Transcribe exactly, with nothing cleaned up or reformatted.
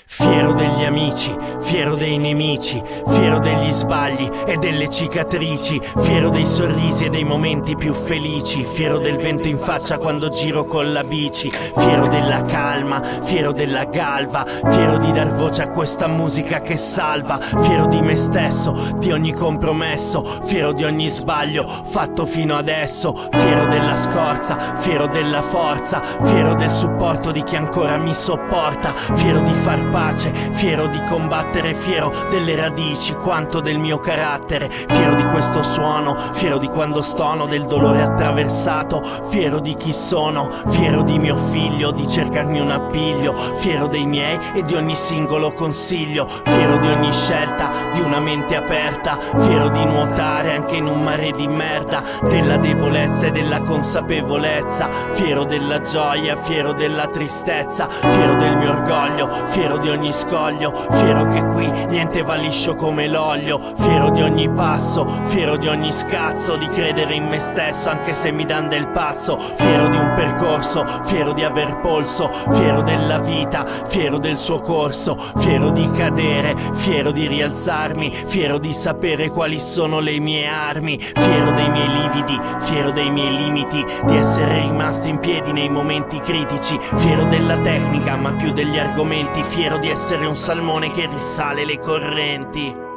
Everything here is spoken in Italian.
Fiero degli amici, fiero dei nemici, fiero degli sbagli e delle cicatrici, fiero dei sorrisi e dei momenti più felici, fiero del vento in faccia quando giro con la bici, fiero della calma, fiero della galva, fiero di dar voce a questa musica che salva, fiero di me stesso, di ogni compromesso, fiero di ogni sbaglio fatto fino adesso, fiero della scorza, fiero della forza, fiero del supporto di chi ancora mi sopporta, fiero di far pace, fiero di combattere, fiero delle radici quanto del mio carattere, fiero di questo suono, fiero di quando stono, del dolore attraversato, fiero di chi sono, fiero di mio figlio, di cercarmi un appiglio, fiero dei miei e di ogni singolo consiglio, fiero di ogni scelta, di una mente aperta, fiero di nuotare anche in un mare di merda, della debolezza e della consapevolezza, fiero della gioia, fiero della tristezza, fiero del mio orgoglio, fiero di ogni scoglio, fiero che qui niente va liscio come l'olio, fiero di ogni passo, fiero di ogni scazzo, di credere in me stesso anche se mi dan del pazzo, fiero di un percorso, fiero di aver polso, fiero della vita, fiero del suo corso, fiero di cadere, fiero di rialzarmi, fiero di sapere quali sono le mie armi, fiero dei miei lividi, fiero dei miei limiti, di essere rimasto in piedi nei momenti critici, fiero della tecnica ma più degli argomenti, fiero di essere un salmone che risale le correnti.